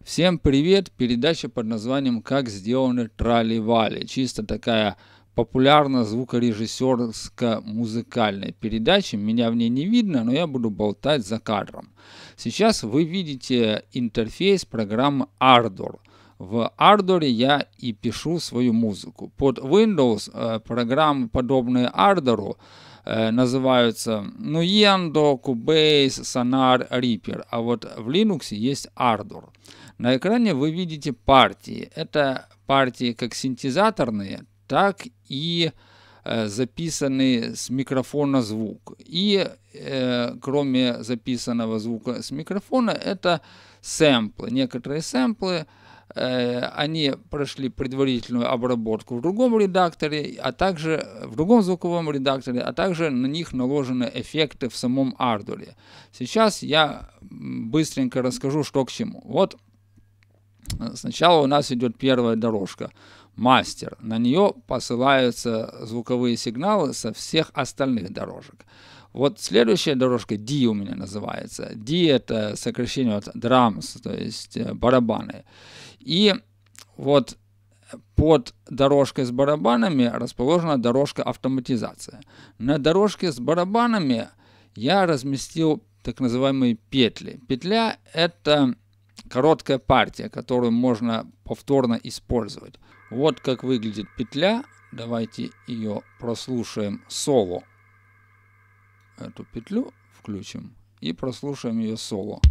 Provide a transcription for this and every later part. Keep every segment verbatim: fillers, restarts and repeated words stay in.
Всем привет! Передача под названием «Как сделаны трали-вали». Чисто такая популярная звукорежиссерско-музыкальная передача. Меня в ней не видно, но я буду болтать за кадром. Сейчас вы видите интерфейс программы Ardor. В Ardor я и пишу свою музыку. Под Windows э, программы, подобные Ardor, э, называются Nuendo, Cubase, Sonar, Reaper. А вот в Linux есть Ardor. На экране вы видите партии. Это партии как синтезаторные, так и э, записанные с микрофона звук. И э, кроме записанного звука с микрофона, это сэмплы. Некоторые сэмплы, э, они прошли предварительную обработку в другом редакторе, а также в другом звуковом редакторе, а также на них наложены эффекты в самом Ardor. Сейчас я быстренько расскажу, что к чему. Вот. Сначала у нас идет первая дорожка, мастер. На нее посылаются звуковые сигналы со всех остальных дорожек. Вот следующая дорожка D у меня называется. D это сокращение от drums, то есть барабаны. И вот под дорожкой с барабанами расположена дорожка автоматизация. На дорожке с барабанами я разместил так называемые петли. Петля это короткая партия, которую можно повторно использовать. Вот как выглядит петля. Давайте ее прослушаем соло. Эту петлю включим и прослушаем ее соло.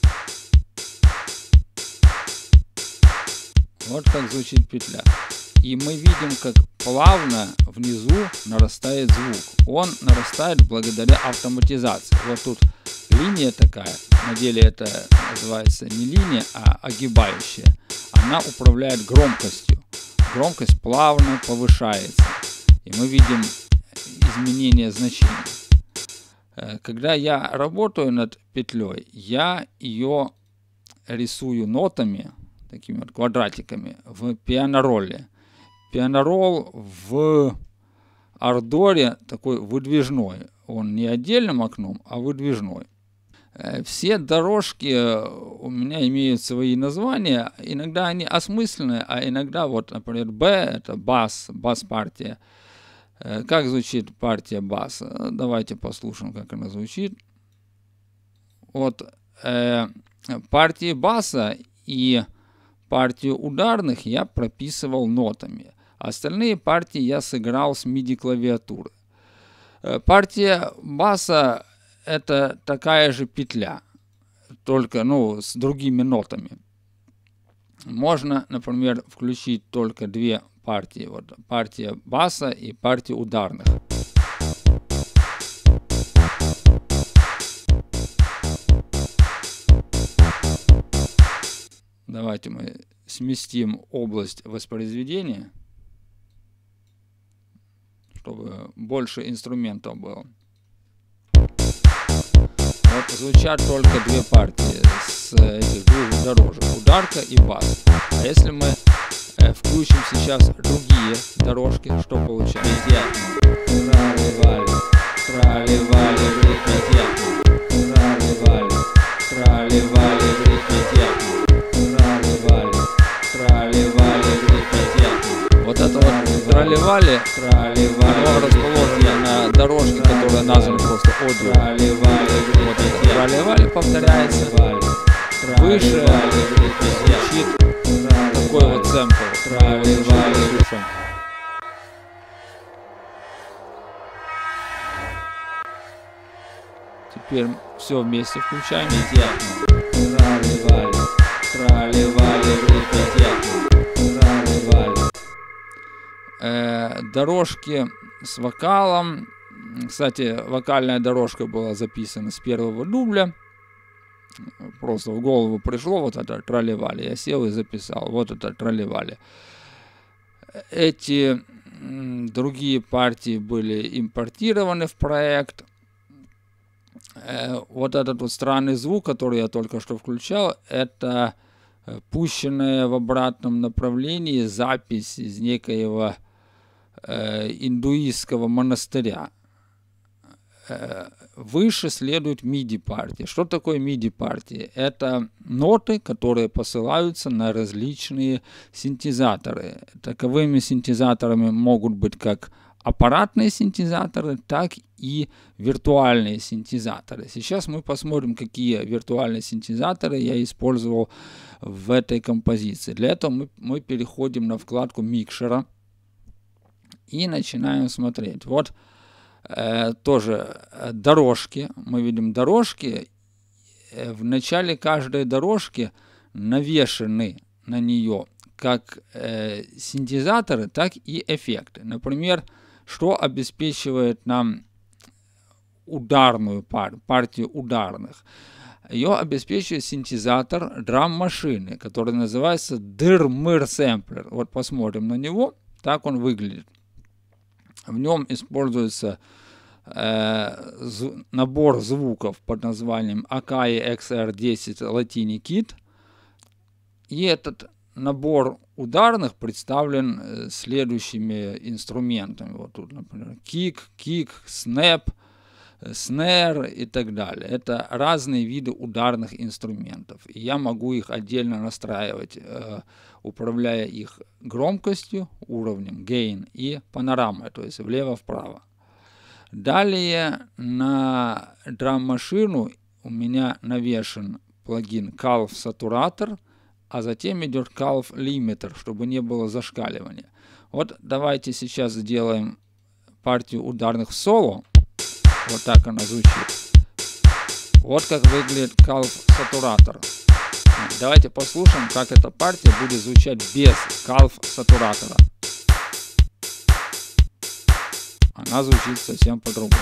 Вот как звучит петля. И мы видим, как плавно внизу нарастает звук. Он нарастает благодаря автоматизации. Вот тут линия такая, на деле это называется не линия, а огибающая. Она управляет громкостью. Громкость плавно повышается. И мы видим изменение значений. Когда я работаю над петлей, я ее рисую нотами, такими вот квадратиками, в пианоролле. Пианоролл в Ардоре такой выдвижной. Он не отдельным окном, а выдвижной. Все дорожки у меня имеют свои названия. Иногда они осмысленные, а иногда, вот, например, B это бас, бас-партия. Как звучит партия баса? Давайте послушаем, как она звучит. Вот э, партии баса и партию ударных я прописывал нотами. Остальные партии я сыграл с миди-клавиатуры. Партия баса это такая же петля, только ну, с другими нотами. Можно, например, включить только две партии. Вот, партия баса и партия ударных. Давайте мы сместим область воспроизведения, чтобы больше инструментов было. Вот звучат только две партии с этих двух дорожек, ударка и бас. А если мы э, включим сейчас другие дорожки, что получается? Трали-вали, трали-вали, трали-вали, трали-вали, трали-вали, трали-вали, трали-вали. Вот это вот трали-вали, оно расположено на дорожке, которая названа просто одио. Вот это трали-вали повторяется. Выше звучит такой вот сэмпл. Слушаем. Теперь все вместе включаем. Трали-вали, трали-вали, трали-вали. Дорожки с вокалом. Кстати, вокальная дорожка была записана с первого дубля. Просто в голову пришло вот это трали-вали. Я сел и записал. Вот это трали-вали. Эти другие партии были импортированы в проект. Вот этот вот странный звук, который я только что включал, это пущенная в обратном направлении запись из некоего э, индуистского монастыря. выше следует миди-партии. Что такое миди-партии? Это ноты, которые посылаются на различные синтезаторы. Таковыми синтезаторами могут быть как аппаратные синтезаторы, так и виртуальные синтезаторы. Сейчас мы посмотрим, какие виртуальные синтезаторы я использовал в этой композиции. Для этого мы, мы переходим на вкладку микшера и начинаем смотреть. Вот э, тоже дорожки. Мы видим дорожки. В начале каждой дорожки навешаны на нее как э, синтезаторы, так и эффекты. Например, что обеспечивает нам ударную пар, партию ударных? Ее обеспечивает синтезатор драм-машины, который называется Dyrmir Sampler. Вот посмотрим на него. Так он выглядит. В нем используется э, зв набор звуков под названием Akai икс ар десять Latini Kit. И этот набор ударных представлен следующими инструментами. Вот тут, например, кик, кик, снэп, снэр и так далее. Это разные виды ударных инструментов. И я могу их отдельно настраивать, э, управляя их громкостью, уровнем, gain и панорамой, то есть влево-вправо. Далее на драм-машину у меня навешен плагин Calf Saturator, а затем идет Calf Limiter, чтобы не было зашкаливания. Вот давайте сейчас сделаем партию ударных в соло. Вот так она звучит. Вот как выглядит Calf Saturator. Давайте послушаем, как эта партия будет звучать без Calf Saturator. Она звучит совсем по-другому.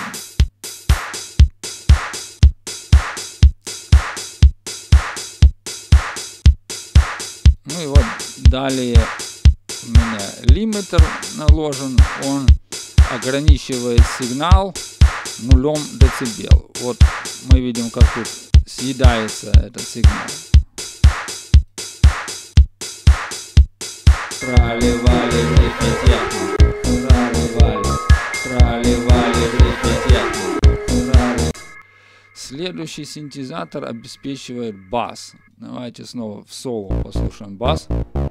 Ну и вот далее у меня лимитер наложен, он ограничивает сигнал нулем децибел. Вот мы видим, как тут съедается этот сигнал. Проливали репетятно, проливали, проливали репетятно. Следующий синтезатор обеспечивает бас. Давайте снова в соло послушаем бас.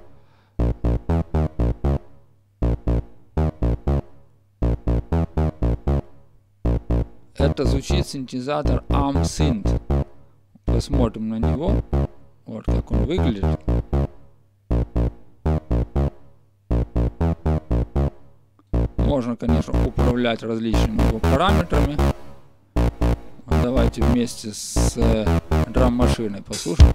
Это звучит синтезатор AmSynth. Посмотрим на него. Вот как он выглядит. Можно, конечно, управлять различными его параметрами. Давайте вместе с э, драм-машиной послушаем.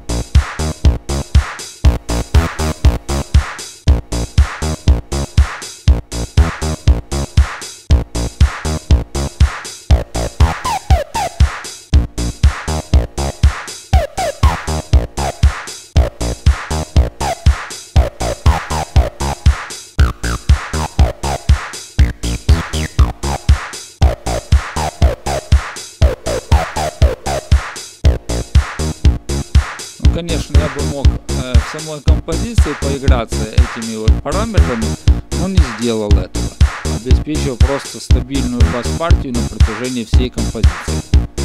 Конечно, я бы мог э, в самой композиции поиграться этими вот параметрами, но не сделал этого. Обеспечил просто стабильную бас-партию на протяжении всей композиции.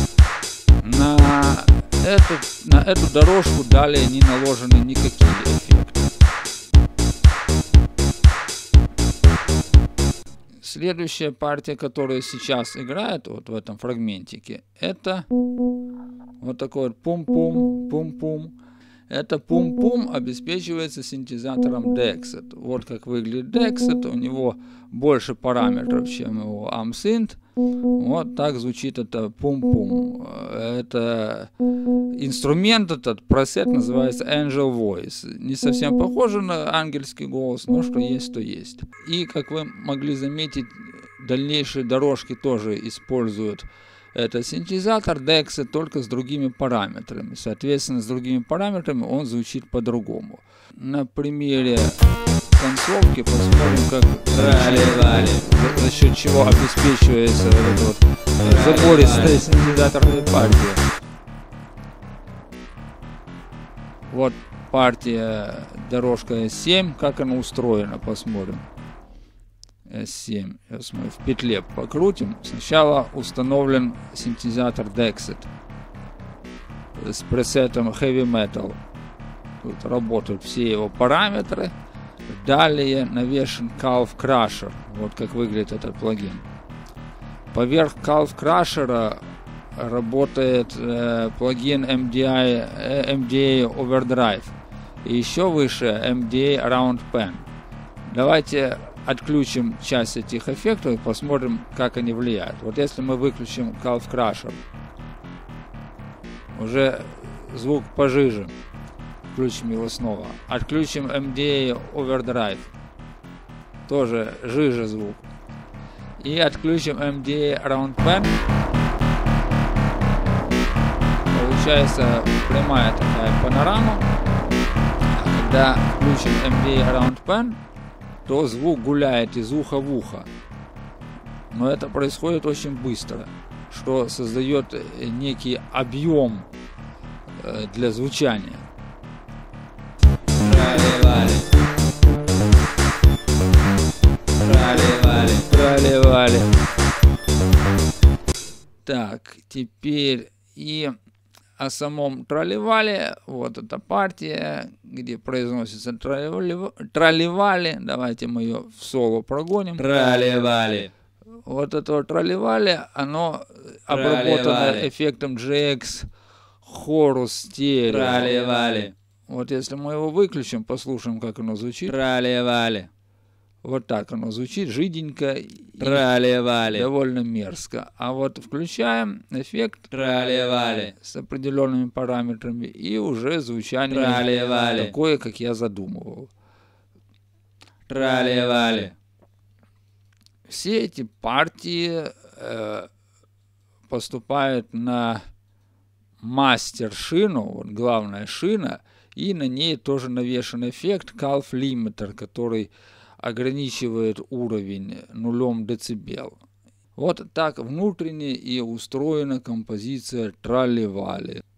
На эту, на эту дорожку далее не наложены никакие эффекты. Следующая партия, которая сейчас играет вот в этом фрагментике, это вот такой вот пум-пум, пум-пум. Это пум-пум обеспечивается синтезатором Dexet. Вот как выглядит Dexet. У него больше параметров, чем его AmSynth. Вот так звучит это пум-пум. Это инструмент, этот пресет называется Angel Voice. Не совсем похоже на ангельский голос, но что есть, то есть. И, как вы могли заметить, дальнейшие дорожки тоже используют этот синтезатор Dexet, только с другими параметрами. Соответственно, с другими параметрами он звучит по-другому. На примере концовки посмотрим, как за, за счет чего обеспечивается вот эта вот забористая синтезаторная партия. Вот партия дорожка семь, как она устроена, посмотрим. эс семь. Сейчас мы в петле покрутим. Сначала установлен синтезатор Dexit с пресетом Heavy Metal. Тут работают все его параметры. Далее навешен Calf Crusher. Вот как выглядит этот плагин. Поверх Calf Crusher работает э, плагин эм ди эй, э, эм ди эй Overdrive. И еще выше эм ди эй Round Pen. Давайте отключим часть этих эффектов и посмотрим, как они влияют. Вот если мы выключим Calf Crusher, уже звук пожиже. Включим его снова. Отключим эм ди эй Overdrive. Тоже жиже звук. И отключим эм ди эй Round Pen. Получается прямая такая панорама. А когда включим эм ди эй Round Pen, то звук гуляет из уха в ухо. Но это происходит очень быстро, что создает некий объем для звучания. Проливали. Проливали. Проливали. Так, теперь и о самом тролливале. Вот эта партия, где произносится тролливали. Давайте мы ее в соло прогоним. Тролливали. Вот это вот тролливали, оно обработано эффектом джей экс Chorus Stereo. Тролливали. Вот если мы его выключим, послушаем, как оно звучит. Тролливали. Вот так оно звучит, жиденько Тролливали. и довольно мерзко. А вот включаем эффект Тролливали. с определенными параметрами, и уже звучание Тролливали. такое, как я задумывал. Тролливали. Все эти партии э, поступают на мастер-шину, вот главная шина, и на ней тоже навешан эффект Calf Limiter, который ограничивает уровень нулем децибел. Вот так внутренне и устроена композиция тролливали.